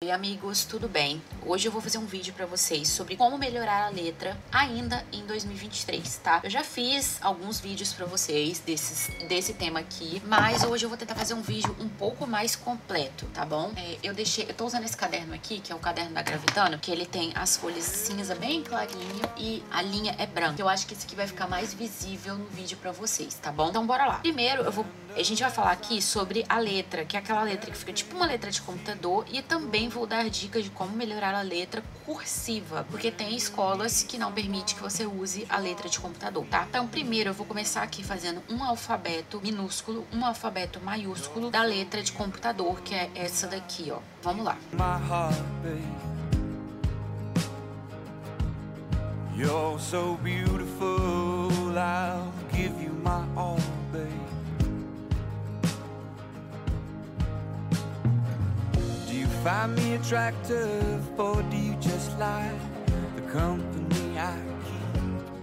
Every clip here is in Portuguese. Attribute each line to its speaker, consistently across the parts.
Speaker 1: Oi amigos, tudo bem? Hoje eu vou fazer um vídeo pra vocês sobre como melhorar a letra ainda em 2023, tá? Eu já fiz alguns vídeos pra vocês desse tema aqui, mas hoje eu vou tentar fazer um vídeo um pouco mais completo, tá bom? Eu tô usando esse caderno aqui, que é o caderno da Gravitano, que ele tem as folhas cinza bem clarinho e a linha é branca. Eu acho que esse aqui vai ficar mais visível no vídeo pra vocês, tá bom? Então bora lá. Primeiro a gente vai falar aqui sobre a letra, que é aquela letra que fica tipo uma letra de computador, e também vou dar dicas de como melhorar a letra cursiva, porque tem escolas que não permitem que você use a letra de computador, tá? Então primeiro eu vou começar aqui fazendo um alfabeto minúsculo, um alfabeto maiúsculo da letra de computador, que é essa daqui, ó. Vamos lá. You're so beautiful, I'll give you my all, babe. Do you find me attractive, or do you just like the company I keep?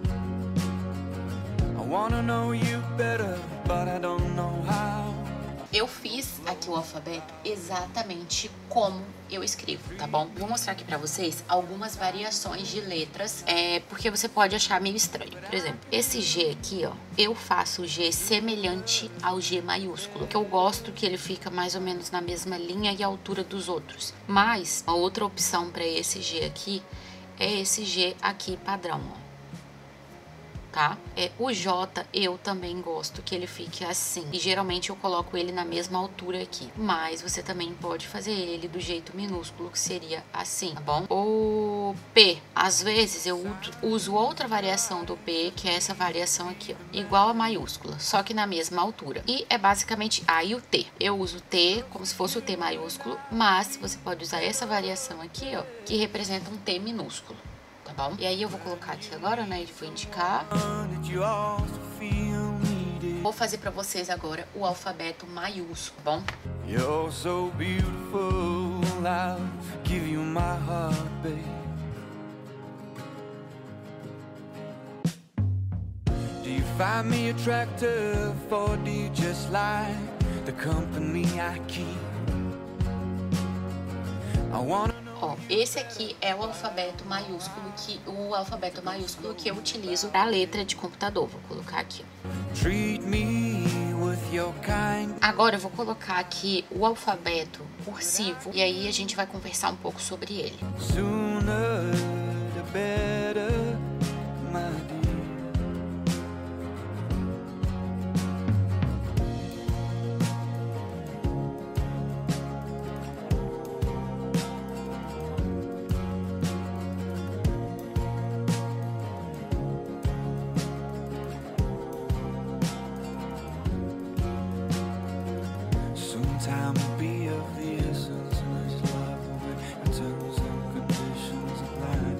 Speaker 1: I wanna know you better, but I don't know how. Eu fiz aqui o alfabeto exatamente como eu escrevo, tá bom? Vou mostrar aqui pra vocês algumas variações de letras, porque você pode achar meio estranho. Por exemplo, esse G aqui, ó, eu faço o G semelhante ao G maiúsculo, que eu gosto que ele fica mais ou menos na mesma linha e altura dos outros. Mas, a outra opção pra esse G aqui é esse G aqui padrão, ó. Tá? O J eu também gosto que ele fique assim, e geralmente eu coloco ele na mesma altura aqui, mas você também pode fazer ele do jeito minúsculo, que seria assim, tá bom? O P, às vezes eu uso outra variação do P, que é essa variação aqui, ó, igual a maiúscula, só que na mesma altura, e é basicamente e o T. Eu uso o T como se fosse o T maiúsculo, mas você pode usar essa variação aqui, ó, que representa um T minúsculo. Tá bom? E aí eu vou colocar aqui agora, né? E vou indicar. Vou fazer pra vocês agora o alfabeto maiúsculo, tá bom? You're so beautiful, I'll give you my heart, babe. Do you find me attractive, or do you just like the company I keep? I wanna. Ó, esse aqui é o alfabeto maiúsculo que eu utilizo para letra de computador. Vou colocar aqui. Agora eu vou colocar aqui o alfabeto cursivo e aí a gente vai conversar um pouco sobre ele. Time will be of the essence, and this love will be terms and conditions applied.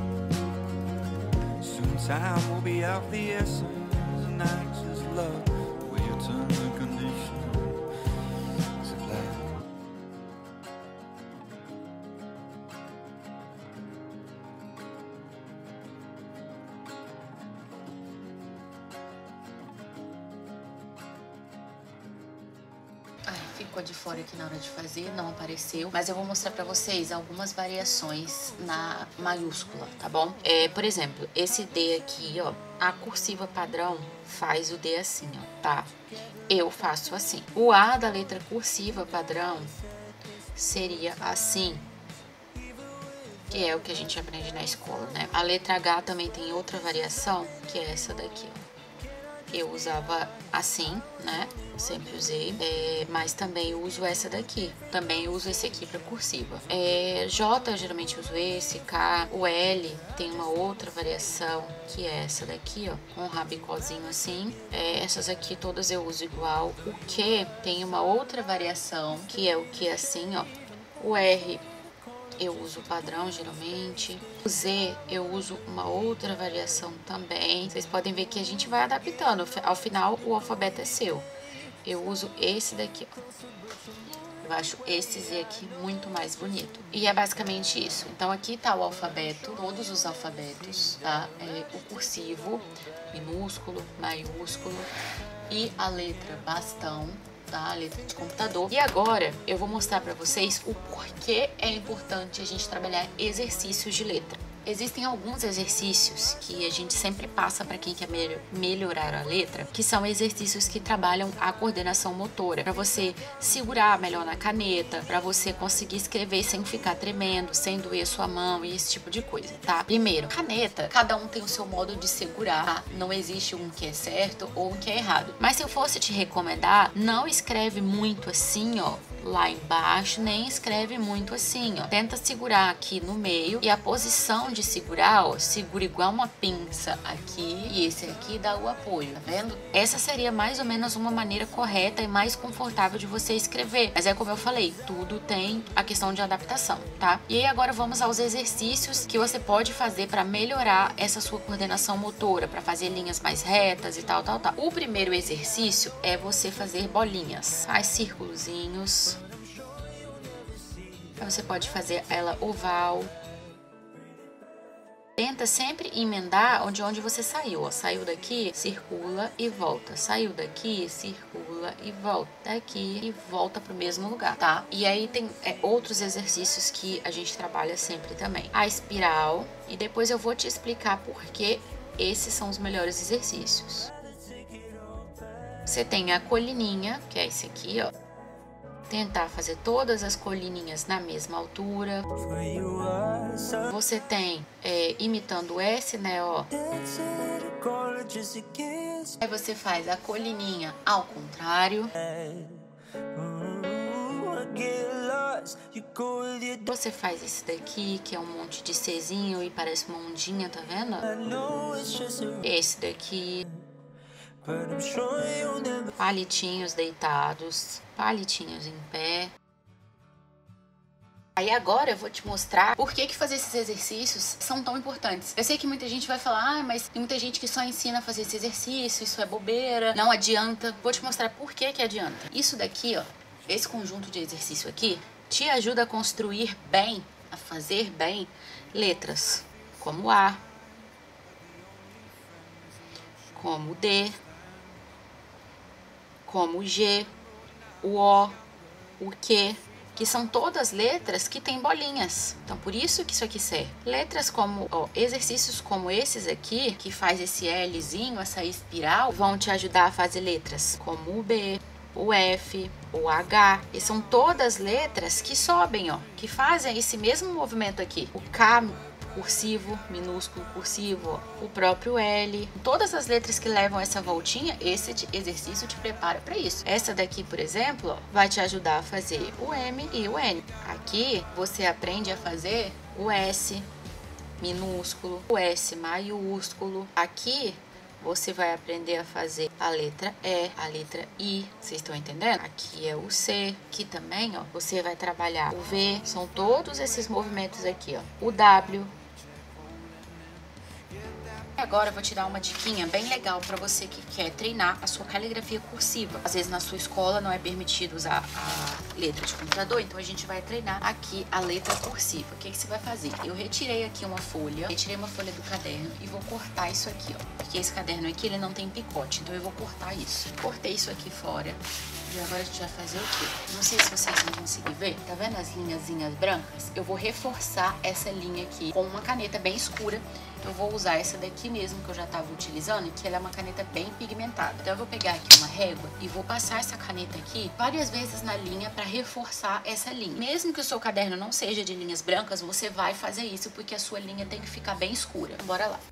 Speaker 1: Soon time will be of the essence, and access love will your terms and conditions applied. Ficou de fora aqui na hora de fazer, não apareceu, mas eu vou mostrar pra vocês algumas variações na maiúscula, tá bom? Por exemplo, esse D aqui, ó, a cursiva padrão faz o D assim, ó, tá? Eu faço assim. O A da letra cursiva padrão seria assim, que é o que a gente aprende na escola, né? A letra H também tem outra variação, que é essa daqui, ó. Eu usava assim, né? Sempre usei, mas também uso essa daqui. Também uso esse aqui para cursiva. J, eu geralmente uso esse. K, o L tem uma outra variação, que é essa daqui, ó, com um rabicozinho assim. Essas aqui todas eu uso igual. O Q tem uma outra variação, que é o Q assim, ó. O R eu uso o padrão, geralmente. O Z, eu uso uma outra variação também. Vocês podem ver que a gente vai adaptando. Ao final, o alfabeto é seu. Eu uso esse daqui, ó. Eu acho esse Z aqui muito mais bonito. E é basicamente isso. Então, aqui tá o alfabeto, todos os alfabetos, tá? O cursivo, minúsculo, maiúsculo e a letra bastão. tá? Letra de computador. E agora eu vou mostrar pra vocês o porquê é importante a gente trabalhar exercícios de letra. Existem alguns exercícios que a gente sempre passa para quem quer melhorar a letra, que são exercícios que trabalham a coordenação motora, para você segurar melhor na caneta, para você conseguir escrever sem ficar tremendo, sem doer sua mão e esse tipo de coisa, tá? Primeiro, caneta, cada um tem o seu modo de segurar, tá? Não existe um que é certo ou um que é errado. Mas se eu fosse te recomendar, não escreve muito assim, ó, lá embaixo, nem escreve muito assim, ó. Tenta segurar aqui no meio e a posição de segurar, ó, segura igual uma pinça aqui e esse aqui dá o apoio, tá vendo? Essa seria mais ou menos uma maneira correta e mais confortável de você escrever. Mas é como eu falei, tudo tem a questão de adaptação, tá? E aí agora vamos aos exercícios que você pode fazer para melhorar essa sua coordenação motora, para fazer linhas mais retas e tal. O primeiro exercício é você fazer bolinhas. Faz círculozinhos. Você pode fazer ela oval. Tenta sempre emendar onde você saiu, ó. Saiu daqui, circula e volta. Saiu daqui, circula e volta. Daqui e volta pro mesmo lugar, tá? E aí tem outros exercícios que a gente trabalha sempre também. A espiral. E depois eu vou te explicar por que esses são os melhores exercícios. Você tem a colininha, que é esse aqui, ó. Tentar fazer todas as colininhas na mesma altura. Você tem imitando o S, né, ó. Aí você faz a colininha ao contrário. Você faz esse daqui, que é um monte de Czinho e parece uma ondinha, tá vendo? Esse daqui. Palitinhos deitados, palitinhos em pé. Aí agora eu vou te mostrar por que fazer esses exercícios são tão importantes. Eu sei que muita gente vai falar, mas tem muita gente que só ensina a fazer esse exercício, isso é bobeira, não adianta. Vou te mostrar por que adianta. Isso daqui, ó, esse conjunto de exercício aqui, te ajuda a construir bem, a fazer bem letras como A, como D, como o G, o O, o Q, que são todas letras que têm bolinhas. Então, por isso que isso aqui serve. Letras como, ó, exercícios como esses aqui, que faz esse Lzinho, essa espiral, vão te ajudar a fazer letras como o B, o F, o H. E são todas letras que sobem, ó, que fazem esse mesmo movimento aqui. O K, cursivo, minúsculo, cursivo, ó, o próprio L. Todas as letras que levam essa voltinha, esse exercício te prepara para isso. Essa daqui, por exemplo, ó, vai te ajudar a fazer o M e o N. Aqui você aprende a fazer o S minúsculo, o S maiúsculo. Aqui você vai aprender a fazer a letra E, a letra I, vocês estão entendendo? Aqui é o C, aqui também, ó, você vai trabalhar o V, são todos esses movimentos aqui, ó, o W. Agora eu vou te dar uma diquinha bem legal para você que quer treinar a sua caligrafia cursiva. Às vezes na sua escola não é permitido usar a letra de computador, então a gente vai treinar aqui a letra cursiva. O que você vai fazer? Eu retirei aqui uma folha, do caderno e vou cortar isso aqui, ó. Porque esse caderno aqui, ele não tem picote, então eu vou cortar isso. Cortei isso aqui fora. E agora a gente vai fazer o quê? Não sei se vocês vão conseguir ver. Tá vendo as linhazinhas brancas? Eu vou reforçar essa linha aqui com uma caneta bem escura. Eu vou usar essa daqui mesmo que eu já estava utilizando, que ela é uma caneta bem pigmentada. Então eu vou pegar aqui uma régua e vou passar essa caneta aqui várias vezes na linha para reforçar essa linha. Mesmo que o seu caderno não seja de linhas brancas, você vai fazer isso porque a sua linha tem que ficar bem escura. Bora lá.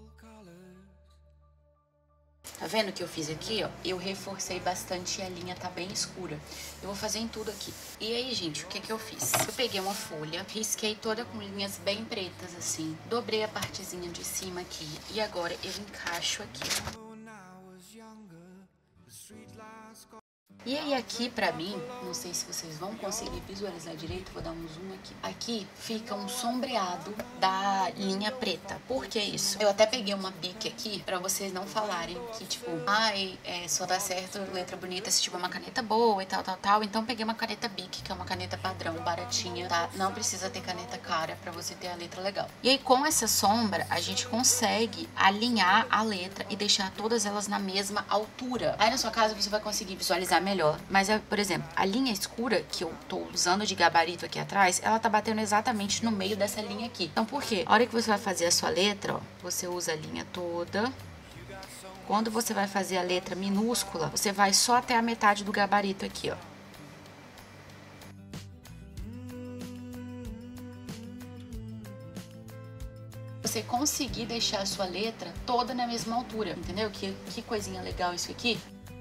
Speaker 1: Tá vendo o que eu fiz aqui, ó? Eu reforcei bastante e a linha tá bem escura. Eu vou fazer em tudo aqui. E aí, gente, o que que eu fiz? Eu peguei uma folha, risquei toda com linhas bem pretas, assim. Dobrei a partezinha de cima aqui. E agora eu encaixo aqui, ó. E aí aqui pra mim, não sei se vocês vão conseguir visualizar direito, vou dar um zoom aqui. Aqui fica um sombreado da linha preta. Por que isso? Eu até peguei uma bic aqui pra vocês não falarem que tipo, ai, só dá certo letra bonita se tiver uma caneta boa e tal. Então peguei uma caneta bic, que é uma caneta padrão, baratinha, tá? Não precisa ter caneta cara pra você ter a letra legal. E aí com essa sombra, a gente consegue alinhar a letra e deixar todas elas na mesma altura. Aí na sua casa você vai conseguir visualizar melhor melhor. Mas, por exemplo, a linha escura que eu tô usando de gabarito aqui atrás, ela tá batendo exatamente no meio dessa linha aqui. Então, por quê? A hora que você vai fazer a sua letra, ó, você usa a linha toda. Quando você vai fazer a letra minúscula, você vai só até a metade do gabarito aqui, ó. Você conseguir deixar a sua letra toda na mesma altura, entendeu? Que coisinha legal isso aqui.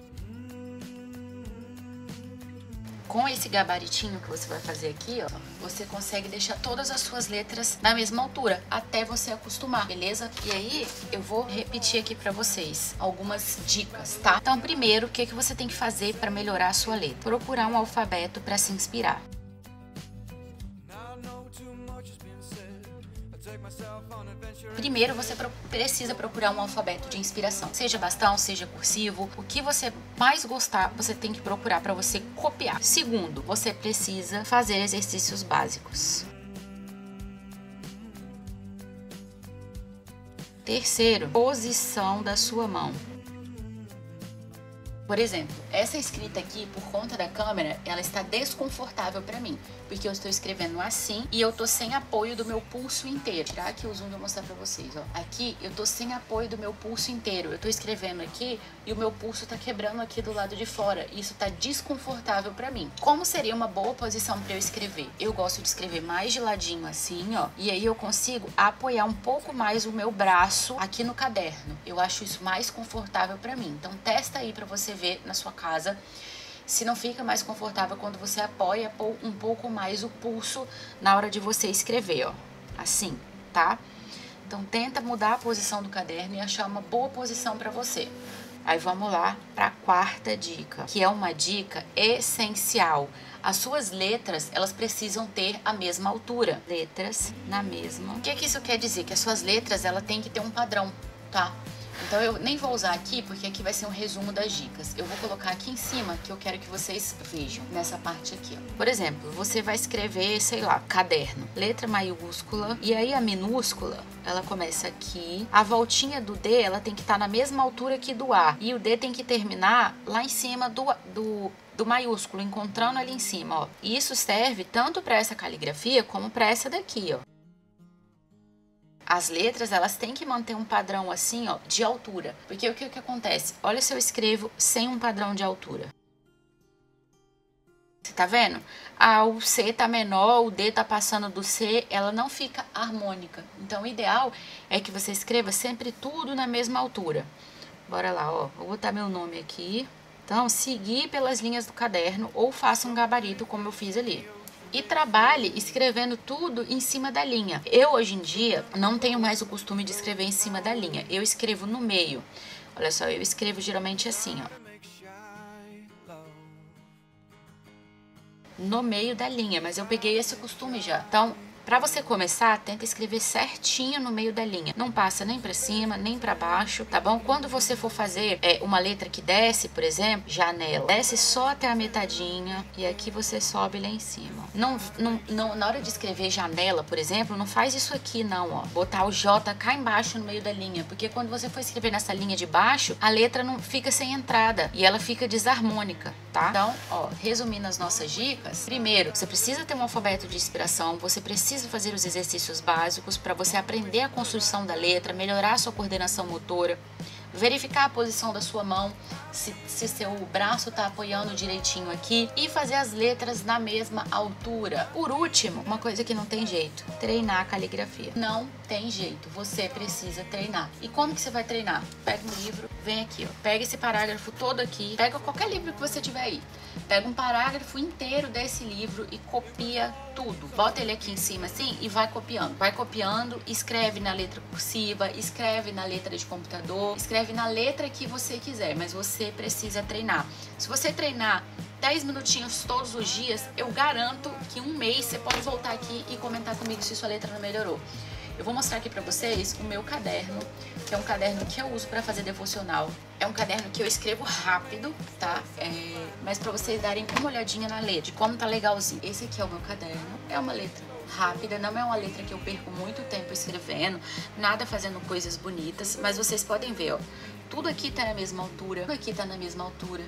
Speaker 1: Com esse gabaritinho que você vai fazer aqui, ó, você consegue deixar todas as suas letras na mesma altura, até você acostumar, beleza? E aí, eu vou repetir aqui pra vocês algumas dicas, tá? Então, primeiro, o que você tem que fazer pra melhorar a sua letra? Procurar um alfabeto pra se inspirar. Primeiro, você precisa procurar um alfabeto de inspiração. Seja bastão, seja cursivo. O que você mais gostar, você tem que procurar para você copiar. Segundo, você precisa fazer exercícios básicos. Terceiro, posição da sua mão. Por exemplo, essa escrita aqui, por conta da câmera, ela está desconfortável para mim, porque eu estou escrevendo assim e eu tô sem apoio do meu pulso inteiro. Vou tirar aqui o zoom e vou mostrar para vocês, ó. Aqui eu tô sem apoio do meu pulso inteiro. Eu tô escrevendo aqui e o meu pulso tá quebrando aqui do lado de fora. Isso tá desconfortável para mim. Como seria uma boa posição para eu escrever? Eu gosto de escrever mais de ladinho assim, ó, e aí eu consigo apoiar um pouco mais o meu braço aqui no caderno. Eu acho isso mais confortável para mim. Então testa aí para você ver na sua casa se não fica mais confortável quando você apoia um pouco mais o pulso na hora de você escrever, ó, assim, tá? Então tenta mudar a posição do caderno e achar uma boa posição para você. Aí vamos lá para a quarta dica, que é uma dica essencial. As suas letras, elas precisam ter a mesma altura. Letras na mesma. O que isso quer dizer? Que as suas letras, ela tem que ter um padrão, tá? Então eu nem vou usar aqui, porque aqui vai ser um resumo das dicas. Eu vou colocar aqui em cima, que eu quero que vocês vejam, nessa parte aqui, ó. Por exemplo, você vai escrever, sei lá, caderno, letra maiúscula, e aí a minúscula, ela começa aqui. A voltinha do D, ela tem que estar na mesma altura que do A, e o D tem que terminar lá em cima do maiúsculo, encontrando ali em cima, ó. E isso serve tanto para essa caligrafia, como para essa daqui, ó. As letras, elas têm que manter um padrão assim, ó, de altura. Porque o que acontece? Olha se eu escrevo sem um padrão de altura. Você tá vendo? O C tá menor, o D tá passando do C, ela não fica harmônica. Então, o ideal é que você escreva sempre tudo na mesma altura. Bora lá, ó. Vou botar meu nome aqui. Então, seguir pelas linhas do caderno ou faça um gabarito como eu fiz ali. E trabalhe escrevendo tudo em cima da linha. Eu, hoje em dia, não tenho mais o costume de escrever em cima da linha. Eu escrevo no meio. Olha só, eu escrevo geralmente assim, ó. No meio da linha, mas eu peguei esse costume já. Então, pra você começar, tenta escrever certinho no meio da linha. Não passa nem pra cima, nem pra baixo, tá bom? Quando você for fazer uma letra que desce, por exemplo, janela, desce só até a metadinha e aqui você sobe lá em cima. Na hora de escrever janela, por exemplo, não faz isso aqui não, ó. Botar o J cá embaixo no meio da linha, porque quando você for escrever nessa linha de baixo, a letra não fica sem entrada e ela fica desarmônica, tá? Então, ó, resumindo as nossas dicas, primeiro, você precisa ter um alfabeto de inspiração, você precisa fazer os exercícios básicos para você aprender a construção da letra, melhorar a sua coordenação motora, verificar a posição da sua mão, se seu braço está apoiando direitinho aqui e fazer as letras na mesma altura. Por último, uma coisa que não tem jeito, treinar a caligrafia. Não tem jeito, você precisa treinar. E como que você vai treinar? Pega um livro, vem aqui, ó, pega esse parágrafo todo aqui, pega qualquer livro que você tiver aí, pega um parágrafo inteiro desse livro e copia tudo. Bota ele aqui em cima assim e vai copiando. Vai copiando, escreve na letra cursiva, escreve na letra de computador, escreve na letra que você quiser, mas você precisa treinar. Se você treinar 10 minutinhos todos os dias, eu garanto que um mês você pode voltar aqui e comentar comigo se sua letra não melhorou. Eu vou mostrar aqui pra vocês o meu caderno, que é um caderno que eu uso pra fazer devocional. É um caderno que eu escrevo rápido, tá? Mas pra vocês darem uma olhadinha na letra, de como tá legalzinho. Esse aqui é o meu caderno, é uma letra rápida, não é uma letra que eu perco muito tempo escrevendo, nada fazendo coisas bonitas, mas vocês podem ver, ó, tudo aqui tá na mesma altura, tudo aqui tá na mesma altura.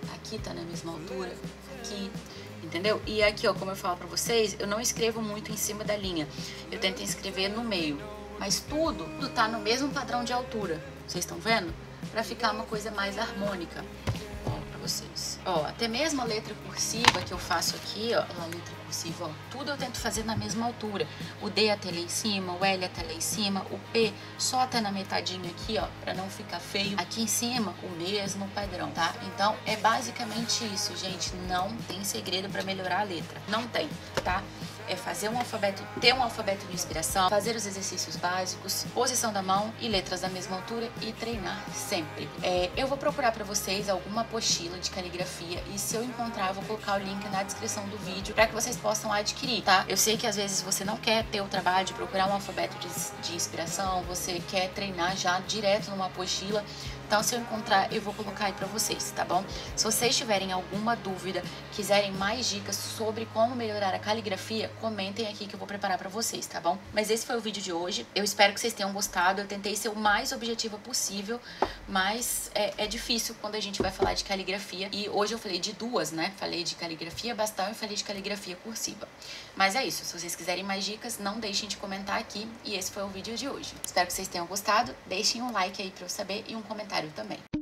Speaker 1: aqui tá na mesma altura, aqui, entendeu? E aqui, ó, como eu falo pra vocês, eu não escrevo muito em cima da linha, eu tento escrever no meio, mas tudo tá no mesmo padrão de altura, vocês estão vendo? Pra ficar uma coisa mais harmônica, ó, pra vocês. Ó, até mesmo a letra cursiva que eu faço aqui, ó, a letra cursiva, ó, tudo eu tento fazer na mesma altura. O D até lá em cima, o L até lá em cima, o P só até na metadinha aqui, ó, pra não ficar feio. Aqui em cima, o mesmo padrão, tá? Então, é basicamente isso, gente. Não tem segredo pra melhorar a letra. Não tem, tá? É fazer um alfabeto, ter um alfabeto de inspiração, fazer os exercícios básicos, posição da mão e letras da mesma altura e treinar sempre. Eu vou procurar para vocês alguma apostila de caligrafia e se eu encontrar, eu vou colocar o link na descrição do vídeo para que vocês possam adquirir, tá? Eu sei que às vezes você não quer ter o trabalho de procurar um alfabeto de inspiração, você quer treinar já direto numa apostila. Então, se eu encontrar, eu vou colocar aí pra vocês, tá bom? Se vocês tiverem alguma dúvida, quiserem mais dicas sobre como melhorar a caligrafia, comentem aqui que eu vou preparar pra vocês, tá bom? Mas esse foi o vídeo de hoje. Eu espero que vocês tenham gostado. Eu tentei ser o mais objetiva possível, mas é difícil quando a gente vai falar de caligrafia. E hoje eu falei de duas, né? Falei de caligrafia bastão e falei de caligrafia cursiva. Mas é isso. Se vocês quiserem mais dicas, não deixem de comentar aqui. E esse foi o vídeo de hoje. Espero que vocês tenham gostado. Deixem um like aí pra eu saber e um comentário também.